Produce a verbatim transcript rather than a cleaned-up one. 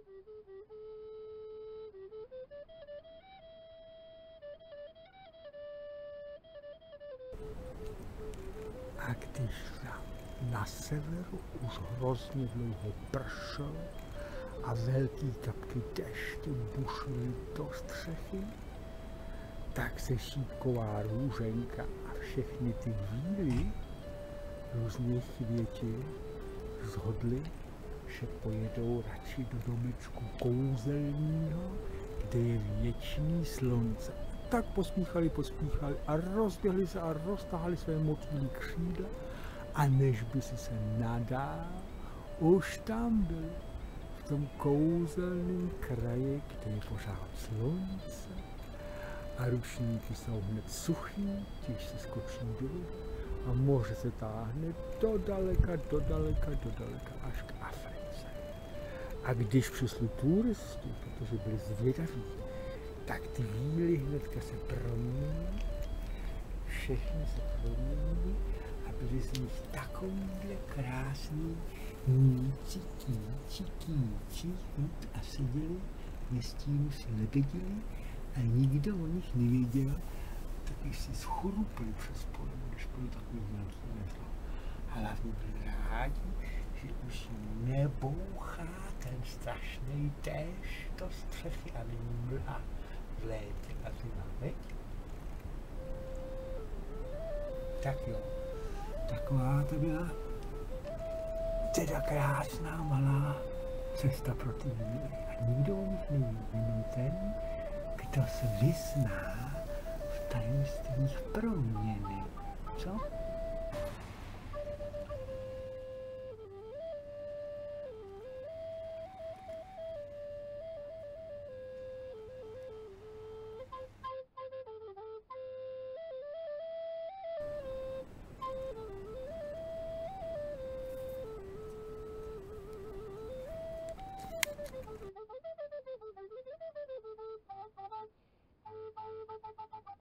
A když na severu už hrozně dlouho pršelo a velký kapky dešti bušily do střechy, tak se šípková Růženka a všechny ty víly různých květin zhodly, že pojedou radši do domečku kouzelního, kde je věčný slunce. Tak pospíchali, pospíchali a rozběhli se a roztáhli své motýlí křídla a než by si se nadál, už tam byl v tom kouzelném kraji, kde je pořád slunce a ručníky jsou hned suchý, když se skočí dolů a moře se táhne do daleka, do daleka, do daleka až k Africe. A když přišli turisti, protože byli zvědaví, tak ty víly hnedka se proměnily, všechny se proměnily a byly z nich takovýhle krásný níci, kýči, kýči a seděli, městínu si lebedili a nikdo o nich nevěděl, taky si schrupli přes pole, když byli takový velký vedlo. Hlavně byli rádi, že už jim nebouchá ten strašný déšť do střechy a není mlha v létě a zima, veď? Tak jo, taková to byla teda krásná malá cesta pro ty víly. A nikdo o nich neví, jenom ten, kdo se vyzná v tajemstvích proměny. Co? Thank you.